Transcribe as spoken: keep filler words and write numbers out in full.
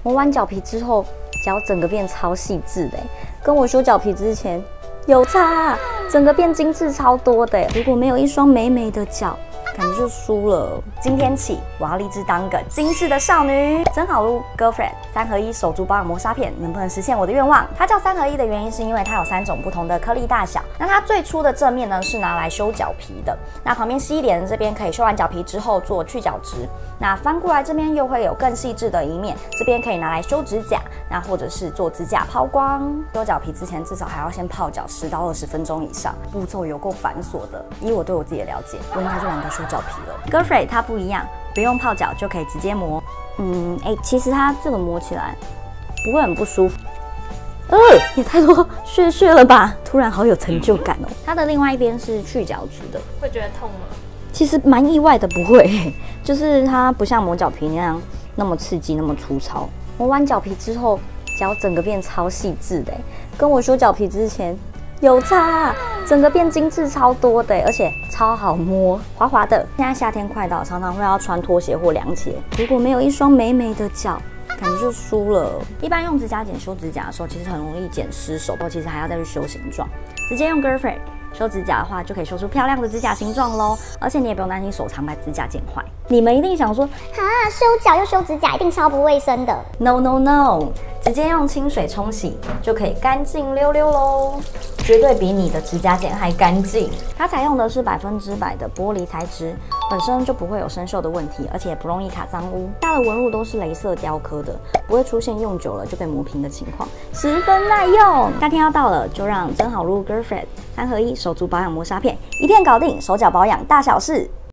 磨完脚皮之后，脚整个变超细致的，跟我修脚皮之前有差，整个变精致超多的。如果没有一双美美的脚，感觉就输了。今天起，我要立志当个精致的少女。真好撸 Girlfriend 三合一手足保养磨砂片，能不能实现我的愿望？它叫三合一的原因是因为它有三种不同的颗粒大小。那它最粗的正面呢是拿来修脚皮的，那旁边细一点的这边可以修完脚皮之后做去角质。那翻过来这边又会有更细致的一面，这边可以拿来修指甲，那或者是做指甲抛光。修脚皮之前至少还要先泡脚十到二十分钟以上，步骤有够繁琐的。以我对我自己的了解，我应该就懒得修脚皮了。Girlfriend 它不一样，不用泡脚就可以直接磨。嗯，哎、欸，其实它这个磨起来不会很不舒服。呃，也太多屑屑了吧！突然好有成就感哦。它的另外一边是去角质的， 会觉得痛吗？ 其实蛮意外的，不会，就是它不像磨脚皮那样那么刺激、那么粗糙。磨完脚皮之后，脚整个变超细致的，跟我修脚皮之前有差，整个变精致超多的，而且超好摸，滑滑的。现在夏天快到，常常会要穿拖鞋或凉鞋，如果没有一双美美的脚，感觉就输了。一般用指甲剪修指甲的时候，其实很容易剪失手，其实还要再去修形状。直接用 Girlfriend 修指甲的话，就可以修出漂亮的指甲形状喽，而且你也不用担心手长把指甲剪坏。你们一定想说， 哈，修脚又修指甲，一定超不卫生的。 No No No， 直接用清水冲洗就可以干净溜溜喽，绝对比你的指甲剪还干净。它采用的是百分之百的玻璃材质，本身就不会有生锈的问题，而且不容易卡脏污。它的纹路都是雷射雕刻的，不会出现用久了就被磨平的情况，十分耐用。夏天要到了，就让真好撸 Girlfriend 三合一手足保养磨砂片，一片搞定，手脚保养大小事。